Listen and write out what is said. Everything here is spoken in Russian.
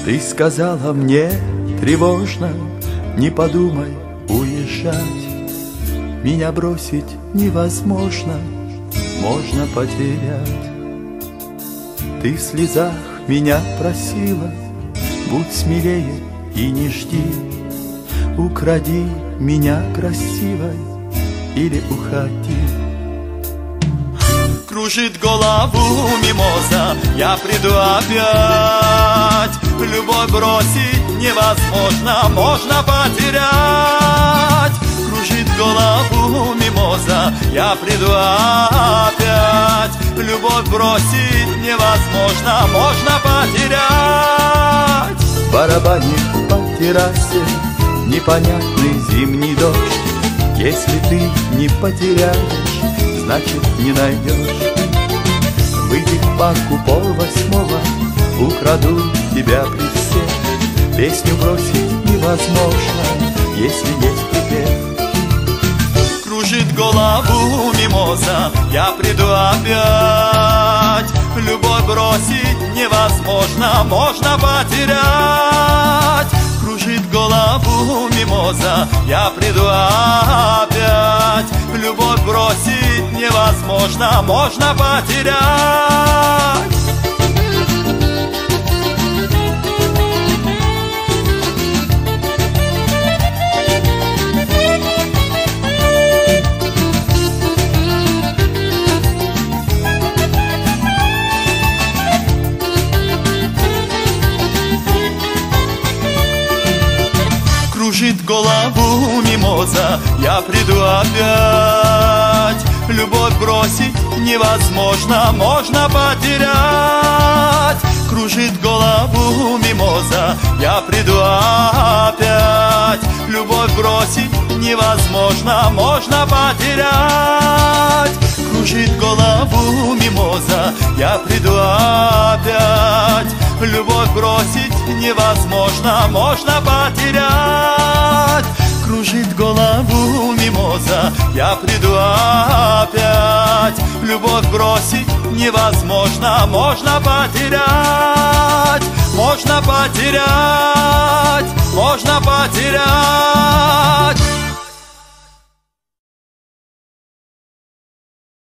Ты сказала мне тревожно, не подумай уезжать. Меня бросить невозможно, можно потерять. Ты в слезах меня просила, будь смелее и не жди. Укради меня красивой или уходи. Кружит голову мимоза, я приду опять. Любовь бросить невозможно, можно потерять. Кружит голову мимоза, я приду опять. Любовь бросить невозможно, можно потерять. Барабанит по террасе непонятный зимний дождь. Если ты не потеряешь, значит не найдешь. Выйди в парку 7:30, украду тебя при всех. Песню бросить невозможно, если есть припев. Кружит голову мимоза, я приду опять. Любовь бросить невозможно, можно потерять. Кружит голову мимоза, я приду опять. Любовь бросить невозможно, можно потерять. Кружит голову мимоза, я приду опять. Любовь бросить невозможно, можно потерять. Кружит голову мимоза, я приду опять. Любовь бросить невозможно, можно потерять. Кружит голову мимоза, я приду опять. Любовь бросить невозможно, можно потерять. Кружит голову мимоза, я приду опять. Любовь бросить невозможно, можно потерять. Можно потерять, можно потерять.